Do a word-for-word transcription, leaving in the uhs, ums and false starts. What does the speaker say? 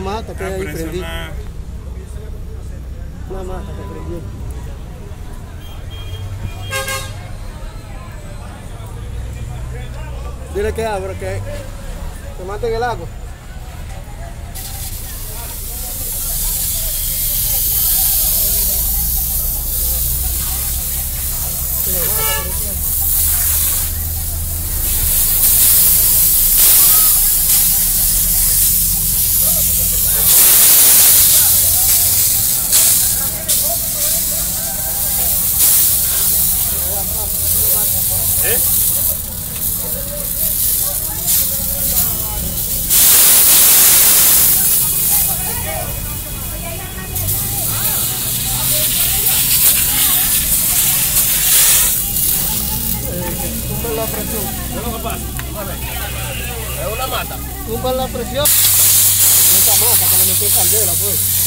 mata que Ah, hay ahí pero eso prendí. no- Una mata que prendió. Dile que abra, que se mate en el agua. Se lo mata, por ejemplo. ¿Eh? Tumban la presión. ¿Qué es lo que pasa? Es una mata. Tumban la presión. Esa mata que le metí candela, pues.